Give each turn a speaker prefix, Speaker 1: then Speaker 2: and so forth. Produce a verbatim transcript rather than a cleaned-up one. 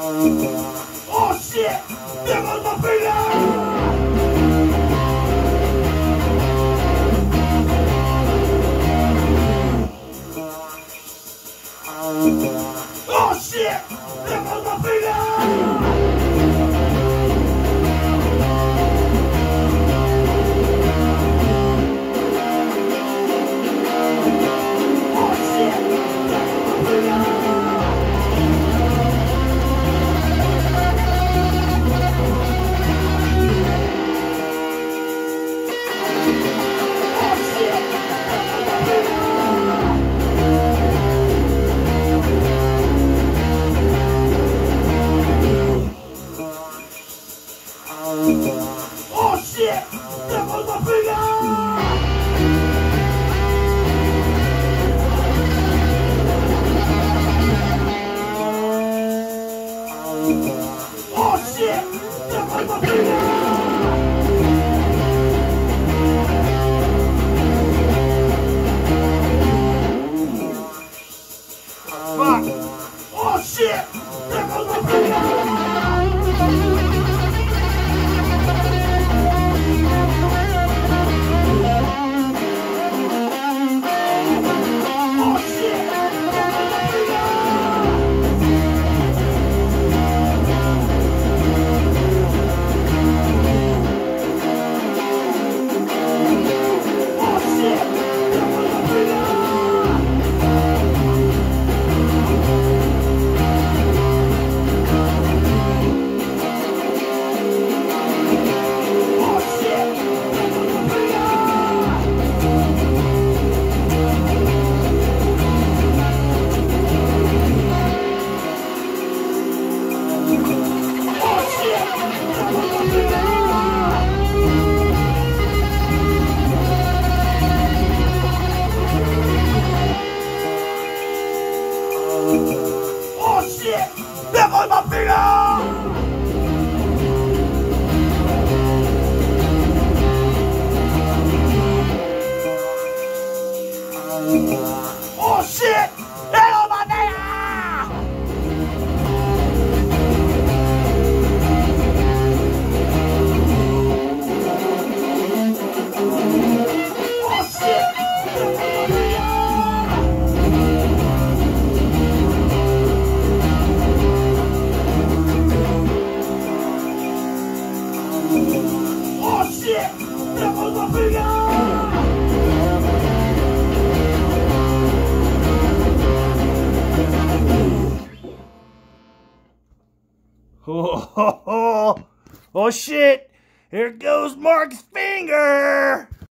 Speaker 1: Oh shit! There goes my finger! Oh shit! There goes my finger! Oh shit! There goes my finger! Oh shit! There goes my finger! Oh shit! There goes my finger! Fuck! Oh shit! There goes my finger! Oh shit! There goes my finger! Oh shit! There goes my finger! Oh shit! There goes my finger! Oh shit! There goes my finger! Oh, ho, ho. Oh shit! Here goes Mark's finger!